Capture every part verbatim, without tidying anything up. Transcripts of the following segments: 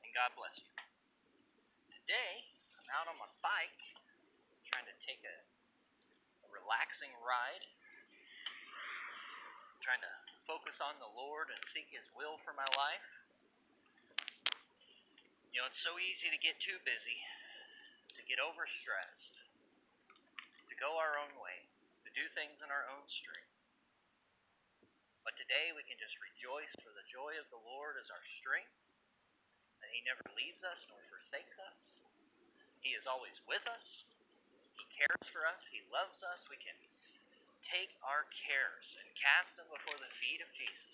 and God bless you. Today, I'm out on my bike, trying to take a, a relaxing ride, trying to focus on the Lord and seek His will for my life. You know, it's so easy to get too busy, to get overstressed, to go our own way, to do things in our own strength. But today we can just rejoice, for the joy of the Lord is our strength, and He never leaves us nor forsakes us. He is always with us. He cares for us. He loves us. We can take our cares and cast them before the feet of Jesus.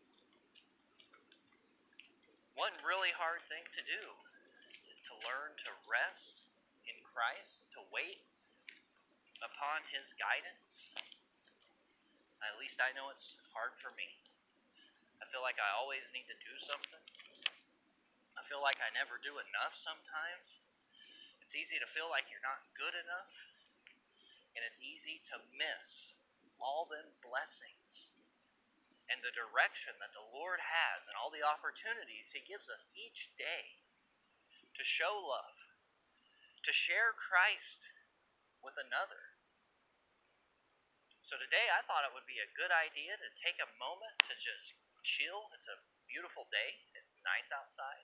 One really hard thing to do is to learn to rest in Christ, to wait upon His guidance. At least I know it's hard for me. I feel like I always need to do something. I feel like I never do enough sometimes. It's easy to feel like you're not good enough, and it's easy to miss all the blessings and the direction that the Lord has and all the opportunities He gives us each day to show love, to share Christ with another. So today I thought it would be a good idea to take a moment to just chill. It's a beautiful day. It's nice outside.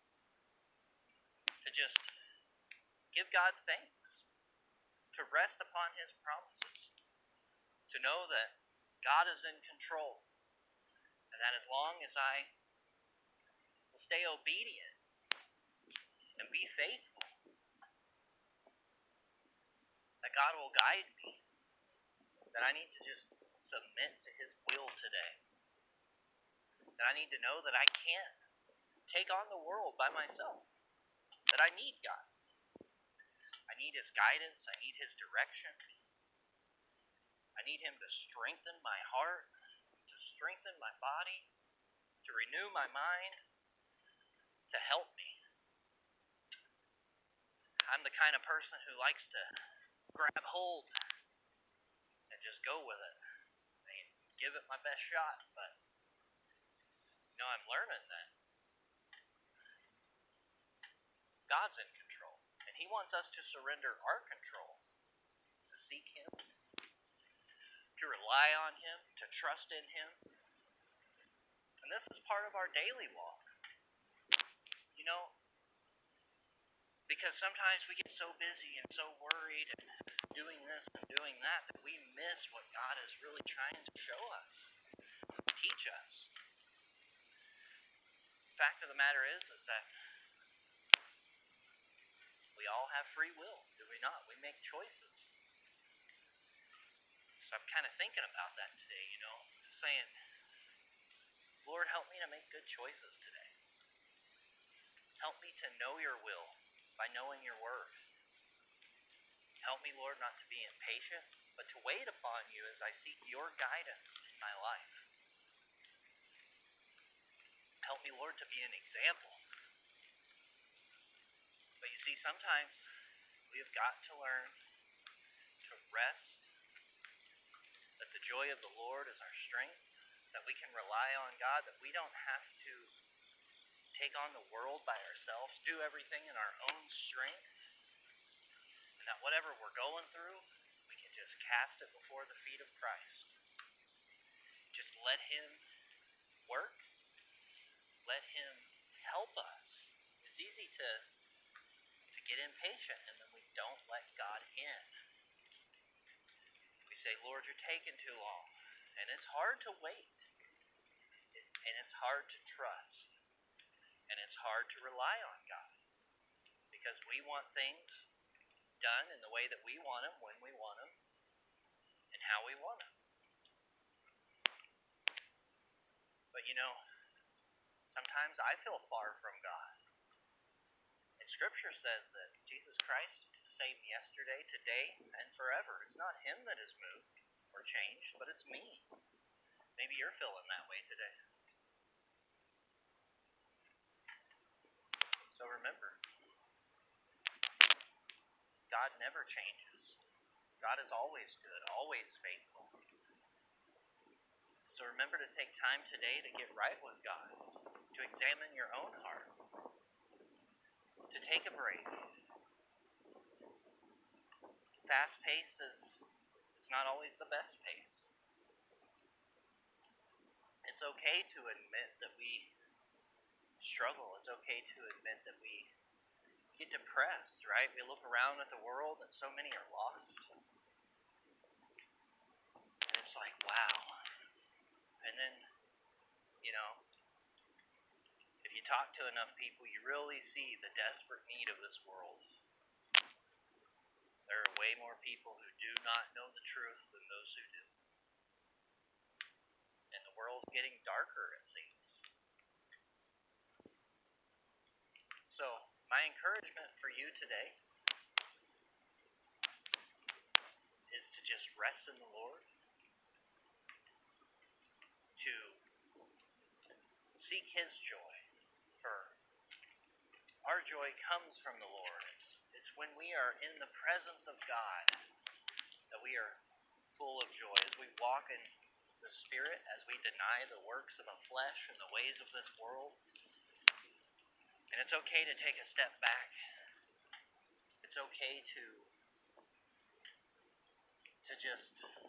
To just give God thanks, to rest upon His promises, to know that God is in control, and that as long as I will stay obedient and be faithful, that God will guide me, that I need to just submit to His will today, that I need to know that I can't take on the world by myself, that I need God. I need His guidance. I need His direction. I need Him to strengthen my heart, to strengthen my body, to renew my mind, to help me. I'm the kind of person who likes to grab hold and just go with it. I mean, give it my best shot, but you know, I'm learning that God's in control, and He wants us to surrender our control, to seek Him, to rely on Him, to trust in Him. And this is part of our daily walk. You know, because sometimes we get so busy and so worried and doing this and doing that that we miss what God is really trying to show us, teach us. The fact of the matter is, is that we all have free will, do we not? We make choices. So I'm kind of thinking about that today, you know, saying, Lord, help me to make good choices today. Help me to know Your will by knowing Your word. Help me, Lord, not to be impatient, but to wait upon You as I seek Your guidance in my life. Help me, Lord, to be an example. But you see, sometimes we have got to learn to rest, that the joy of the Lord is our strength, that we can rely on God, that we don't have to take on the world by ourselves, do everything in our own strength, and that whatever we're going through, we can just cast it before the feet of Christ. Just let Him work. Let Him help us. It's easy to, to get impatient, and then we don't let God in. We say, Lord, You're taking too long. And it's hard to wait. It, and it's hard to trust. And it's hard to rely on God. Because we want things done in the way that we want them, when we want them, and how we want them. But you know, sometimes I feel far from God. And Scripture says that Jesus Christ is the same yesterday, today, and forever. It's not Him that is moved or changed, but it's me. Maybe you're feeling that way today. So remember, God never changes. God is always good, always faithful. So remember to take time today to get right with God, to examine your own heart, to take a break. Fast pace is, is not always the best pace. It's okay to admit that we struggle. It's okay to admit that we get depressed, right? We look around at the world and so many are lost. And it's like, wow. And then, you know, if you talk to enough people, you really see the desperate need of this world. There are way more people who do not know the truth than those who do. And the world's getting darker, it seems. So, my encouragement for you today is to just rest in the Lord, to seek His joy, for our joy comes from the Lord. It's, it's when we are in the presence of God that we are full of joy. As we walk in the Spirit, as we deny the works of the flesh and the ways of this world. And it's okay to take a step back. It's okay to to just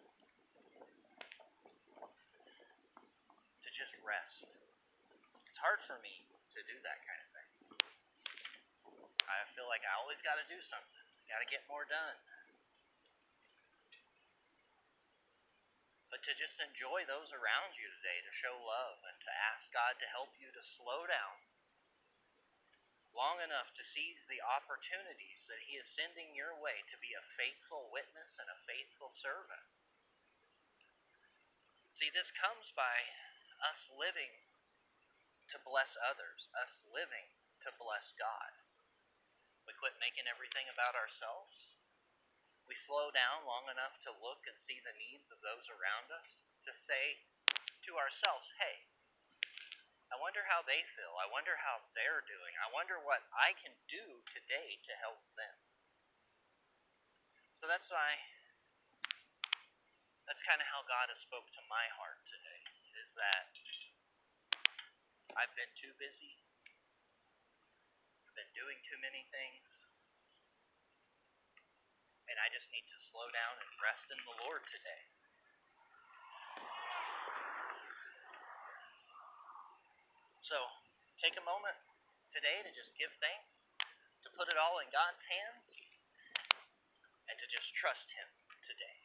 to just rest. It's hard for me to do that kind of thing. I feel like I always got to do something. Got to get more done. But to just enjoy those around you today, to show love and to ask God to help you to slow down long enough to seize the opportunities that He is sending your way to be a faithful witness and a faithful servant. See, this comes by us living to bless others, us living to bless God. We quit making everything about ourselves. We slow down long enough to look and see the needs of those around us, to say to ourselves, hey, I wonder how they feel. I wonder how they're doing. I wonder what I can do today to help them. So that's why, that's kind of how God has spoke to my heart today, is that I've been too busy. I've been doing too many things. And I just need to slow down and rest in the Lord today. So, take a moment today to just give thanks, to put it all in God's hands, and to just trust Him today.